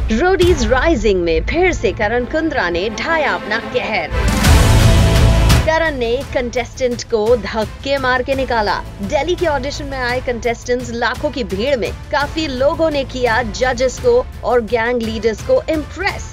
Roadies rising में फिर से करण कुंद्रा ने ढाया अपना कहर। करण ने कंटेस्टेंट को धक्के मार के निकाला। दिल्ली के ऑडिशन में आए कंटेस्टेंट्स लाखों की भीड़ में काफी लोगों ने किया जजेस को और गैंग लीडर्स को इम्प्रेस।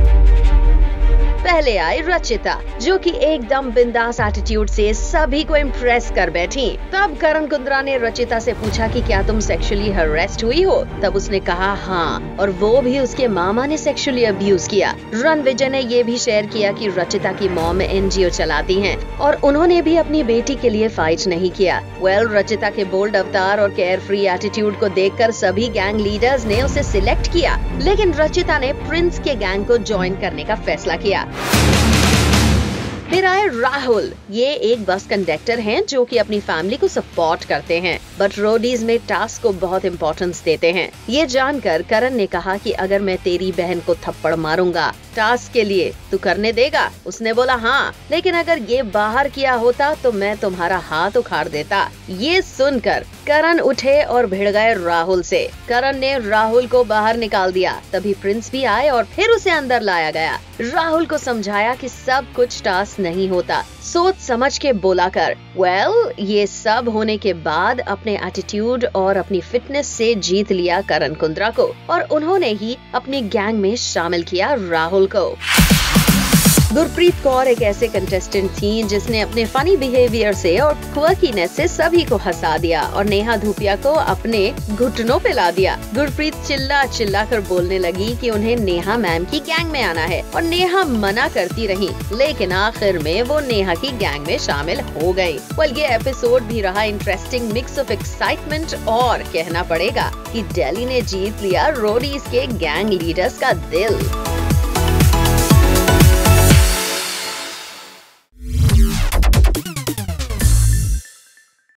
पहले आई रचिता, जो कि एकदम बिंदास एटीट्यूड से सभी को इम्प्रेस कर बैठी। तब करण कुंद्रा ने रचिता से पूछा कि क्या तुम सेक्सुअली हरेस्ड हुई हो? तब उसने कहा हाँ, और वो भी उसके मामा ने सेक्सुअली अब्यूज किया। रणविजय ने ये भी शेयर किया कि रचिता की मॉम एनजीओ चलाती हैं और उन्होंने भी अपनी बेटी के लिए फाइट नहीं किया। रचिता के बोल्ड अवतार और केयर फ्री एटीट्यूड को देखकर सभी गैंग लीडर्स ने उसे सिलेक्ट किया, लेकिन रचिता ने प्रिंस के गैंग को ज्वाइन करने का फैसला किया। फिर आए राहुल। ये एक बस कंडक्टर हैं जो कि अपनी फैमिली को सपोर्ट करते हैं, बट रोडीज में टास्क को बहुत इंपॉर्टेंस देते हैं। ये जानकर करण ने कहा कि अगर मैं तेरी बहन को थप्पड़ मारूंगा टास्क के लिए, तू करने देगा? उसने बोला हाँ, लेकिन अगर ये बाहर किया होता तो मैं तुम्हारा हाथ उखाड़ देता। ये सुनकर करण उठे और भिड़ गए राहुल से। करण ने राहुल को बाहर निकाल दिया। तभी प्रिंस भी आए और फिर उसे अंदर लाया गया। राहुल को समझाया कि सब कुछ टास्क नहीं होता, सोच समझ के बोला कर। ये सब होने के बाद अपने एटीट्यूड और अपनी फिटनेस से जीत लिया करण कुंद्रा को और उन्होंने ही अपनी गैंग में शामिल किया राहुल को। गुरप्रीत कौर एक ऐसे कंटेस्टेंट थी जिसने अपने फनी बिहेवियर से और क्वर्कीनेस से सभी को हंसा दिया और नेहा धूपिया को अपने घुटनों पे ला दिया। गुरप्रीत चिल्ला चिल्ला कर बोलने लगी कि उन्हें नेहा मैम की गैंग में आना है और नेहा मना करती रही, लेकिन आखिर में वो नेहा की गैंग में शामिल हो गयी। ये एपिसोड भी रहा इंटरेस्टिंग मिक्स ऑफ एक्साइटमेंट और कहना पड़ेगा कि दिल्ली ने जीत लिया रोडीज के गैंग लीडर्स का दिल।